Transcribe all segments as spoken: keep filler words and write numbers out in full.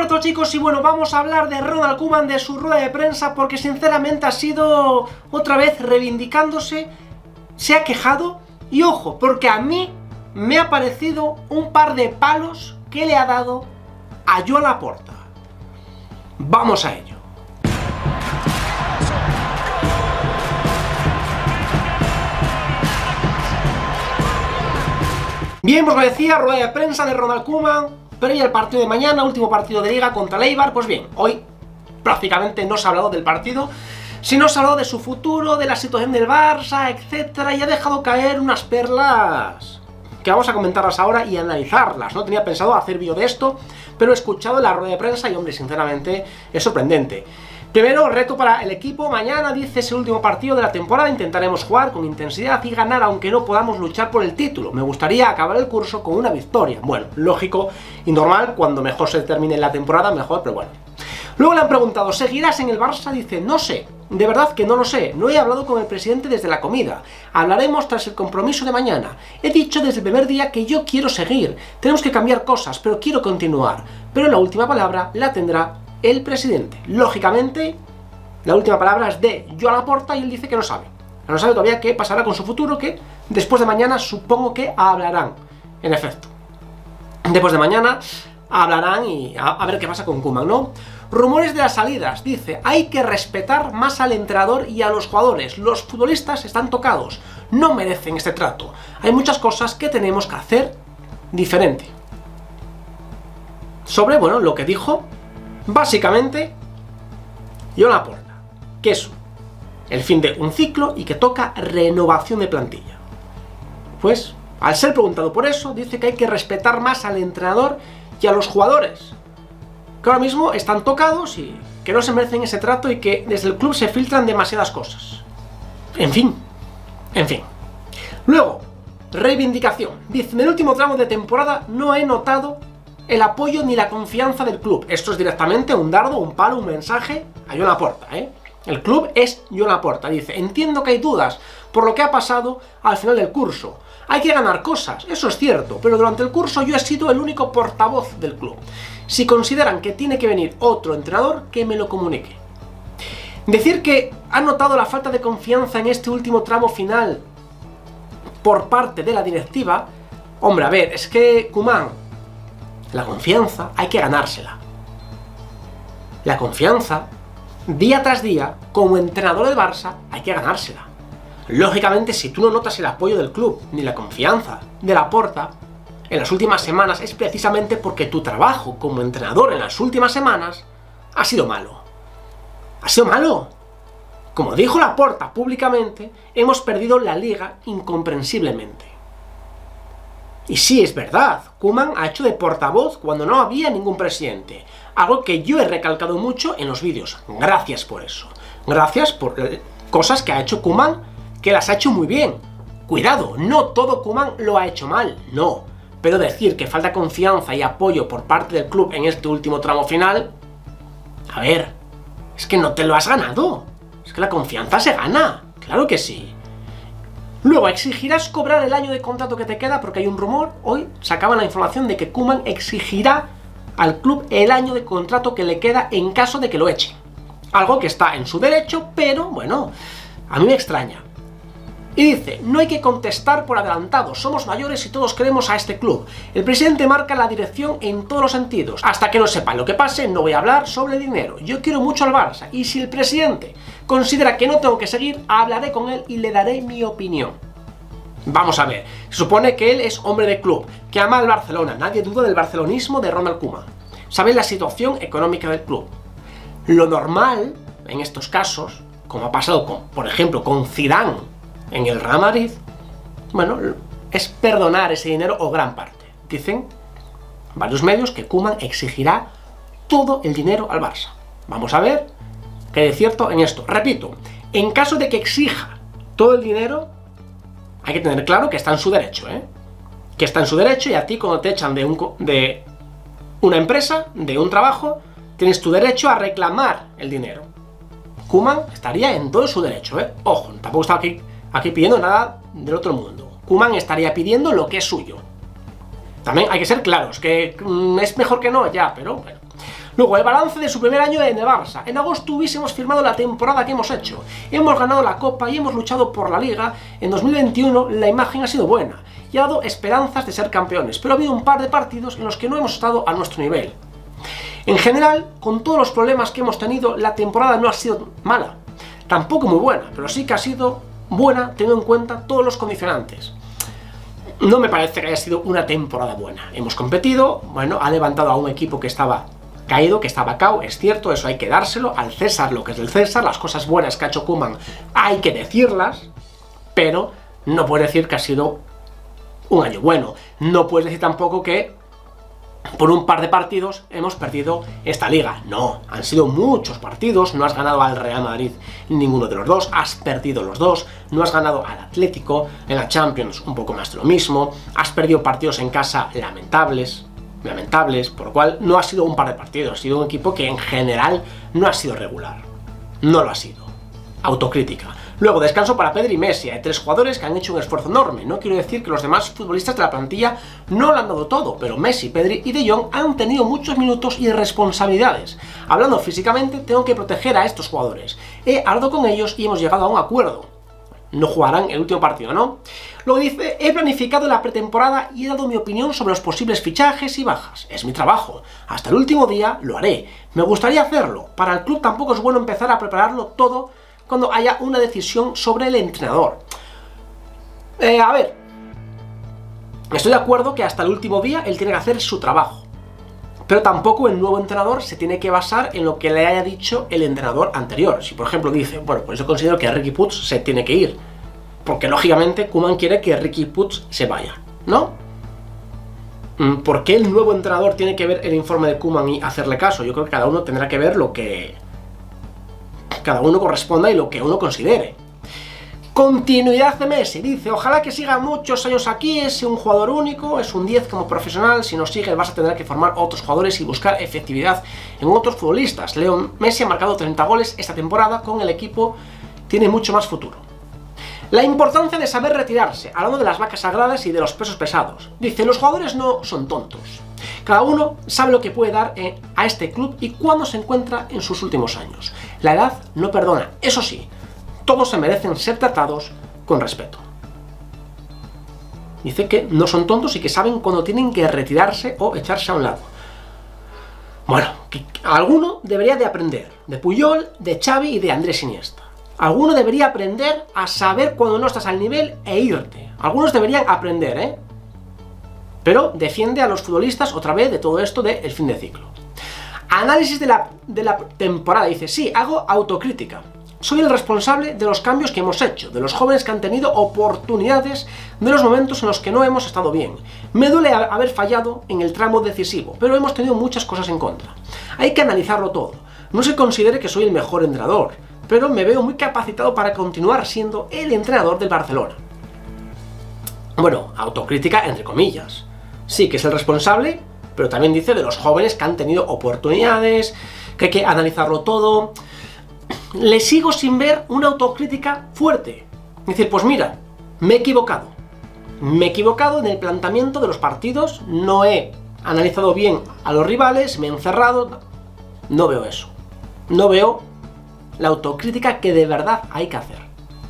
Hola a todos chicos, y bueno, vamos a hablar de Ronald Koeman, de su rueda de prensa, porque sinceramente ha sido otra vez reivindicándose, se ha quejado, y ojo, porque a mí me ha parecido un par de palos que le ha dado a Joan Laporta. Vamos a ello. Bien, pues lo decía, rueda de prensa de Ronald Koeman, previa al partido de mañana, último partido de Liga contra el Eibar. Pues bien, hoy prácticamente no se ha hablado del partido, sino se ha hablado de su futuro, de la situación del Barça, etcétera, y ha dejado caer unas perlas que vamos a comentarlas ahora y analizarlas. No tenía pensado hacer vídeo de esto, pero he escuchado la rueda de prensa y, hombre, sinceramente es sorprendente. Primero, reto para el equipo. Mañana, dice, es el último partido de la temporada. Intentaremos jugar con intensidad y ganar, aunque no podamos luchar por el título. Me gustaría acabar el curso con una victoria. Bueno, lógico y normal, cuando mejor se termine la temporada, mejor, pero bueno. Luego le han preguntado, ¿seguirás en el Barça? Dice, no sé, de verdad que no lo sé. No he hablado con el presidente desde la comida. Hablaremos tras el compromiso de mañana. He dicho desde el primer día que yo quiero seguir. Tenemos que cambiar cosas, pero quiero continuar. Pero la última palabra la tendrá el presidente. Lógicamente, la última palabra es de Joan Laporta y él dice que no sabe. No sabe todavía qué pasará con su futuro, que después de mañana supongo que hablarán. En efecto, después de mañana hablarán y a, a ver qué pasa con Koeman, ¿no? Rumores de las salidas. Dice, hay que respetar más al entrenador y a los jugadores. Los futbolistas están tocados. No merecen este trato. Hay muchas cosas que tenemos que hacer diferente. Sobre, bueno, lo que dijo básicamente Joan Laporta, que es el fin de un ciclo y que toca renovación de plantilla. Pues, al ser preguntado por eso, dice que hay que respetar más al entrenador y a los jugadores, que ahora mismo están tocados y que no se merecen ese trato y que desde el club se filtran demasiadas cosas. En fin, en fin. Luego, reivindicación. Dice, en el último tramo de temporada no he notado el apoyo ni la confianza del club. Esto es directamente un dardo, un palo, un mensaje a Joan Laporta, ¿eh? El club es Joan Laporta. Dice, entiendo que hay dudas por lo que ha pasado al final del curso. Hay que ganar cosas, eso es cierto, pero durante el curso yo he sido el único portavoz del club. Si consideran que tiene que venir otro entrenador, que me lo comunique. Decir que ha notado la falta de confianza en este último tramo final por parte de la directiva, hombre, a ver, es que Koeman, la confianza hay que ganársela. La confianza, día tras día, como entrenador del Barça, hay que ganársela. Lógicamente, si tú no notas el apoyo del club, ni la confianza de Laporta en las últimas semanas, es precisamente porque tu trabajo como entrenador en las últimas semanas ha sido malo. Ha sido malo. Como dijo Laporta públicamente, hemos perdido la Liga incomprensiblemente. Y sí, es verdad, Koeman ha hecho de portavoz cuando no había ningún presidente, algo que yo he recalcado mucho en los vídeos. Gracias por eso. Gracias por eh, cosas que ha hecho Koeman, que las ha hecho muy bien. Cuidado, no todo Koeman lo ha hecho mal, no. Pero decir que falta confianza y apoyo por parte del club en este último tramo final, a ver, es que no te lo has ganado. Es que la confianza se gana, claro que sí. Luego, exigirás cobrar el año de contrato que te queda, porque hay un rumor, hoy sacaba la información de que Koeman exigirá al club el año de contrato que le queda en caso de que lo eche. Algo que está en su derecho, pero bueno, a mí me extraña. Y dice, no hay que contestar por adelantado, somos mayores y todos queremos a este club. El presidente marca la dirección en todos los sentidos. Hasta que no sepa lo que pase, no voy a hablar sobre dinero. Yo quiero mucho al Barça, y si el presidente considera que no tengo que seguir, hablaré con él y le daré mi opinión. Vamos a ver, se supone que él es hombre de club, que ama al Barcelona, nadie duda del barcelonismo de Ronald Koeman. Sabe la situación económica del club. Lo normal, en estos casos, como ha pasado con, por ejemplo, con Zidane en el Real Madrid, bueno, es perdonar ese dinero o gran parte. Dicen varios medios que Koeman exigirá todo el dinero al Barça. Vamos a ver qué hay de cierto en esto. Repito, en caso de que exija todo el dinero, hay que tener claro que está en su derecho, ¿eh? Que está en su derecho, y a ti cuando te echan de, un, de una empresa, de un trabajo, tienes tu derecho a reclamar el dinero. Koeman estaría en todo su derecho, ¿eh? Ojo, tampoco está aquí, aquí pidiendo nada del otro mundo. Koeman estaría pidiendo lo que es suyo. También hay que ser claros, que mm, es mejor que no, ya, pero bueno. Luego, el balance de su primer año en el Barça. En agosto hubiésemos firmado la temporada que hemos hecho. Hemos ganado la Copa y hemos luchado por la Liga. En dos mil veintiuno la imagen ha sido buena y ha dado esperanzas de ser campeones, pero ha habido un par de partidos en los que no hemos estado a nuestro nivel. En general, con todos los problemas que hemos tenido, la temporada no ha sido mala. Tampoco muy buena, pero sí que ha sido buena teniendo en cuenta todos los condicionantes. No me parece que haya sido una temporada buena. Hemos competido, bueno, ha levantado a un equipo que estaba caído, que estaba cao, es cierto, eso hay que dárselo al César, lo que es del César, las cosas buenas que ha hecho Koeman hay que decirlas, pero no puedes decir que ha sido un año bueno. No puedes decir tampoco que por un par de partidos hemos perdido esta liga. No, han sido muchos partidos, no has ganado al Real Madrid ninguno de los dos, has perdido los dos, no has ganado al Atlético, en la Champions un poco más de lo mismo, has perdido partidos en casa lamentables, lamentables, por lo cual no ha sido un par de partidos, ha sido un equipo que en general no ha sido regular, no lo ha sido. Autocrítica. Luego, descanso para Pedri y Messi. Hay tres jugadores que han hecho un esfuerzo enorme. No quiero decir que los demás futbolistas de la plantilla no lo han dado todo, pero Messi, Pedri y De Jong han tenido muchos minutos y responsabilidades. Hablando físicamente, tengo que proteger a estos jugadores. He hablado con ellos y hemos llegado a un acuerdo. No jugarán el último partido, ¿no? Luego dice, he planificado la pretemporada y he dado mi opinión sobre los posibles fichajes y bajas. Es mi trabajo. Hasta el último día lo haré. Me gustaría hacerlo. Para el club tampoco es bueno empezar a prepararlo todo cuando haya una decisión sobre el entrenador. Eh, a ver, estoy de acuerdo que hasta el último día él tiene que hacer su trabajo, pero tampoco el nuevo entrenador se tiene que basar en lo que le haya dicho el entrenador anterior. Si por ejemplo dice, bueno, pues yo considero que Riqui Puig se tiene que ir, porque lógicamente Koeman quiere que Riqui Puig se vaya, ¿no? ¿Por qué el nuevo entrenador tiene que ver el informe de Koeman y hacerle caso? Yo creo que cada uno tendrá que ver lo que cada uno corresponda y lo que uno considere. Continuidad de Messi, dice, ojalá que siga muchos años aquí, es un jugador único, es un diez como profesional, si no sigue el Barça tendrá que formar otros jugadores y buscar efectividad en otros futbolistas. Leo Messi ha marcado treinta goles esta temporada con el equipo, tiene mucho más futuro. La importancia de saber retirarse, hablando de las vacas sagradas y de los pesos pesados. Dice, los jugadores no son tontos. Cada uno sabe lo que puede dar a este club y cuándo se encuentra en sus últimos años. La edad no perdona, eso sí, todos se merecen ser tratados con respeto. Dice que no son tontos y que saben cuándo tienen que retirarse o echarse a un lado. Bueno, que alguno debería de aprender, de Puyol, de Xavi y de Andrés Iniesta. Alguno debería aprender a saber cuando no estás al nivel e irte. Algunos deberían aprender, ¿eh? Pero defiende a los futbolistas otra vez de todo esto del fin de ciclo. Análisis de la, de la temporada. Dice, sí, hago autocrítica. Soy el responsable de los cambios que hemos hecho, de los jóvenes que han tenido oportunidades, de los momentos en los que no hemos estado bien. Me duele haber fallado en el tramo decisivo, pero hemos tenido muchas cosas en contra. Hay que analizarlo todo. No se considere que soy el mejor entrenador, pero me veo muy capacitado para continuar siendo el entrenador del Barcelona. Bueno, autocrítica entre comillas. Sí que es el responsable, pero también dice de los jóvenes que han tenido oportunidades, que hay que analizarlo todo. Le sigo sin ver una autocrítica fuerte. Es decir, pues mira, me he equivocado. Me he equivocado en el planteamiento de los partidos, no he analizado bien a los rivales, me he encerrado. No veo eso. No veo la autocrítica que de verdad hay que hacer.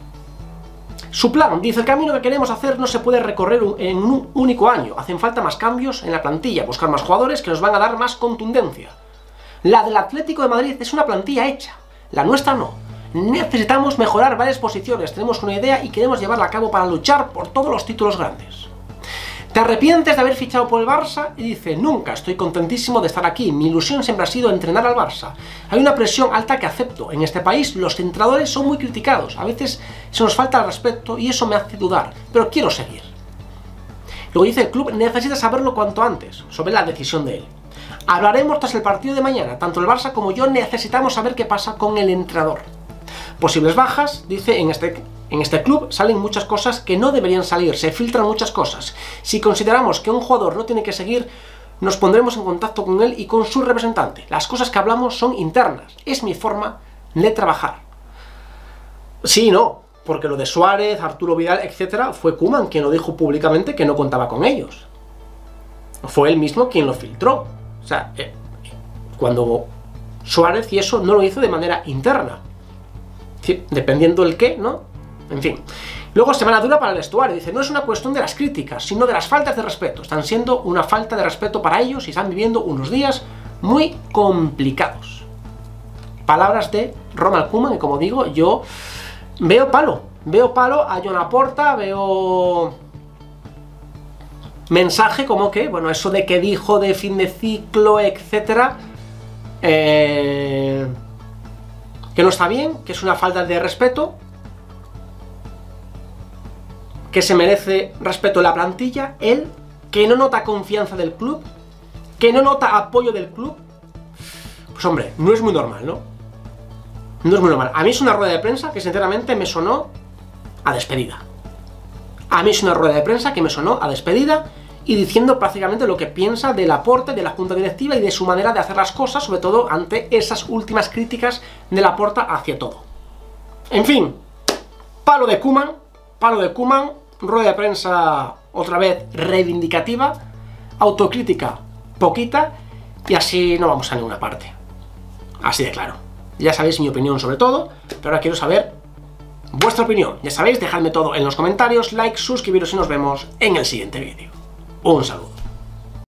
Su plan, dice, el camino que queremos hacer no se puede recorrer en un único año. Hacen falta más cambios en la plantilla, buscar más jugadores que nos van a dar más contundencia. La del Atlético de Madrid es una plantilla hecha, la nuestra no. Necesitamos mejorar varias posiciones, tenemos una idea y queremos llevarla a cabo para luchar por todos los títulos grandes. ¿Te arrepientes de haber fichado por el Barça? Y dice, nunca, estoy contentísimo de estar aquí, mi ilusión siempre ha sido entrenar al Barça. Hay una presión alta que acepto, en este país los entrenadores son muy criticados, a veces se nos falta el respeto y eso me hace dudar, pero quiero seguir. Luego dice, el club necesita saberlo cuanto antes, sobre la decisión de él. Hablaremos tras el partido de mañana, tanto el Barça como yo necesitamos saber qué pasa con el entrenador. Posibles bajas, dice, en este... En este club salen muchas cosas que no deberían salir, se filtran muchas cosas. Si consideramos que un jugador no tiene que seguir, nos pondremos en contacto con él y con su representante. Las cosas que hablamos son internas, es mi forma de trabajar. Sí, no, porque lo de Suárez, Arturo Vidal, etcétera, fue Koeman quien lo dijo públicamente que no contaba con ellos. Fue él mismo quien lo filtró. O sea, eh, cuando Suárez y eso no lo hizo de manera interna. Sí, dependiendo el qué, ¿no? En fin. Luego, semana dura para el vestuario. Dice, no es una cuestión de las críticas, sino de las faltas de respeto. Están siendo una falta de respeto para ellos y están viviendo unos días muy complicados. Palabras de Ronald Koeman, que como digo, yo veo palo. Veo palo a Joan Laporta, veo mensaje como que, bueno, eso de que dijo de fin de ciclo, etcétera, eh, que no está bien, que es una falta de respeto, que se merece respeto en la plantilla, él, que no nota confianza del club, que no nota apoyo del club. Pues hombre, no es muy normal, ¿no? No es muy normal. A mí es una rueda de prensa que sinceramente me sonó a despedida. A mí es una rueda de prensa que me sonó a despedida y diciendo prácticamente lo que piensa del aporte de la junta directiva y de su manera de hacer las cosas, sobre todo ante esas últimas críticas de Laporta hacia todo. En fin, palo de Koeman, palo de Koeman, rueda de prensa otra vez reivindicativa, autocrítica poquita y así no vamos a ninguna parte. Así de claro. Ya sabéis mi opinión sobre todo, pero ahora quiero saber vuestra opinión. Ya sabéis, dejadme todo en los comentarios, like, suscribiros y nos vemos en el siguiente vídeo. Un saludo.